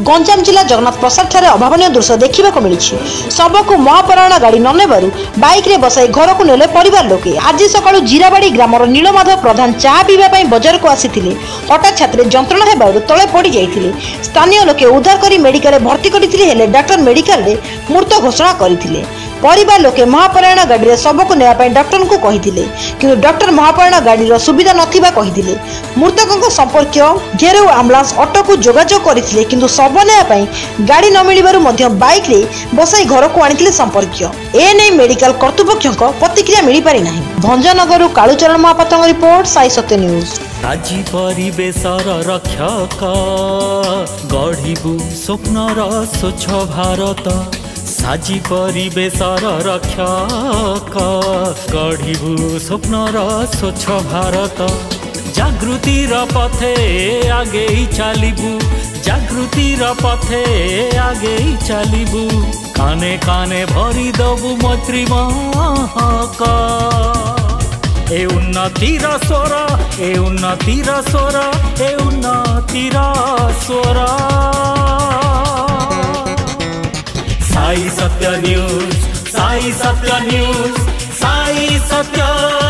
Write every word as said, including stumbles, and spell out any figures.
गंजाम जिला जगन्नाथ प्रसाद ठारे अभावन दृश्य देखा मिली। शव को महापरायण गाड़ी न नेबारु बाइक रे बसाई घर को नेले परिवार लोके। आज सकाळु जीराबाड़ी ग्रामर नीलमाधव प्रधान चाह पीवा पई बजार को आसीथिले। हठात छाती जंत्रणा हेबारु तळे पड़ी जाइथिले। स्थानीय लोके उद्धार करी मेडिकल भर्ती करथिले, हेले डॉक्टर मेडिकल रे मृत घोषणा करथिले। परिवार लोके महापरायण गाड़ी रे शव को नेबा पई डॉक्टर को कहिथिले, किंतु डॉक्टर महापरायण गाड़ी रो सुविधा नथिबा कहिथिले। मृतकक संपर्क घेरेउ एम्बुलेंस ऑटो को जोगाजोग करथिले, किंतु शव नेबा पई गाड़ी न मिलिबारु मध्य बाइक रे बसाई घर को आनिथिले संपर्क। ए नै मेडिकल कर्तृपक्षक प्रतिक्रिया मिली पारि नाही। Bhanjanagar Kalucharan Mahapatra report Sai Satya news. आजी परिवेशर रक्षक गढ़िबु स्वप्नर स्वच्छ भारत। साजी परिवेशर रक्षक गढ़िबु स्वप्नर स्वच्छ भारत। जागृतिर पथे आगे चलिबु, जागृतिर पथे आगे चलिबु। काने काने भरी दबु मैत्री महक। ए उन्नतिर स्वर, ए उन्नतिर स्वर, ए उन्नतिर स्वर। साई सत्य न्यूज, साई सत्य न्यूज, साई सत्य।